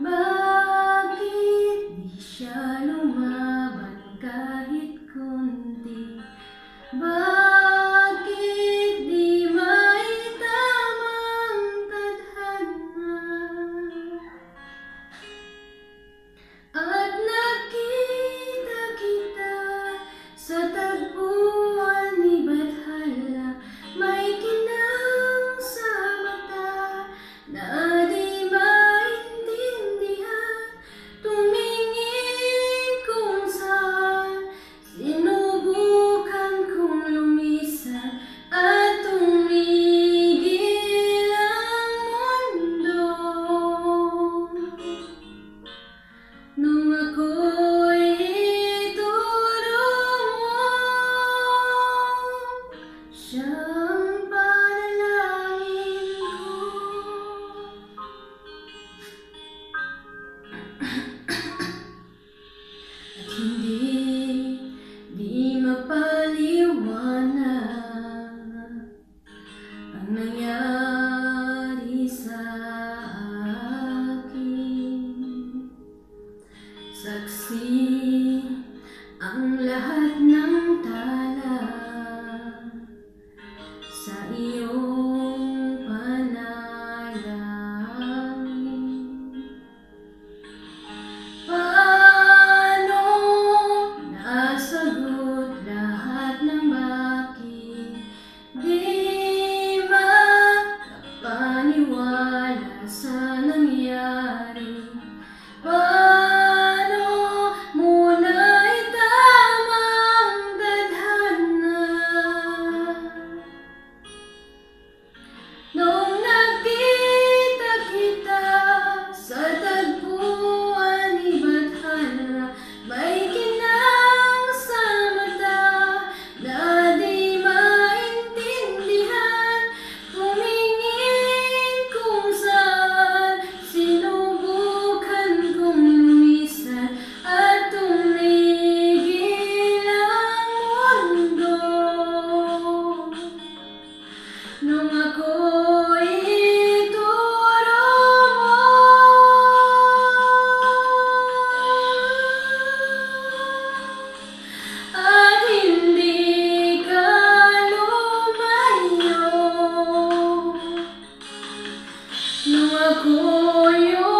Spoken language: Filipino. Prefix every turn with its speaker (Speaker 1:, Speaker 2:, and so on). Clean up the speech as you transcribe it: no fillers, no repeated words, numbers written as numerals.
Speaker 1: Bakit di siya lumaban kahit konti? Bakit di maitamang tadhana? At nakita kita sa tagpuan ni Bathala, may kinang sa mata na di maintindihan. Tumingin kung saan, sinubukan kong lumisan at tumigil ang mundo. Nung ako'y ituro mo, siyang panalangin ko. At hindi mapaliwanag ang nangyari sa akin. Saksi ang lahat ng tala sa iyong panalangin. Paano nasagot lahat ng bakit? Di makapaniwala sa nangyari. Paano mo naitamang tadhana? Nung nakita kita sa tagpuan ni Bathala, may kinang sa mata na di maintindihan. Tumingin kung saan, sinubukan kong lumisan at tumigil ang mundo. Nung ako'y ituro mo, at hindi ka lumayo. Nung ako'y